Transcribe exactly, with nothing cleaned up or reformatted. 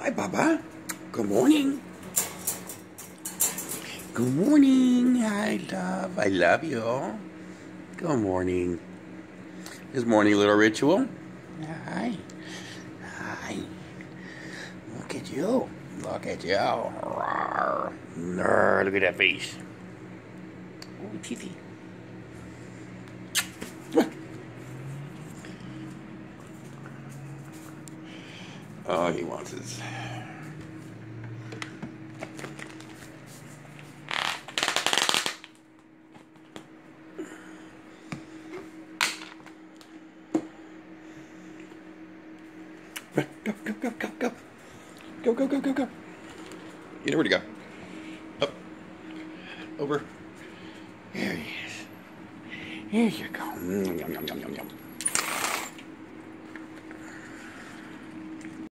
Hi, Bubba. Good morning. Good morning. Hi, love. I love you. Good morning. This morning little ritual. Hi. Hi. Look at you. Look at you. Rawr. Rawr. Look at that face. Oh, teethy. All he wants is... Go, go, go, go, go. Go, go, go, go, go. You know where to go. Up. Over. There he is. Here you go. Yum, yum, yum, yum, yum.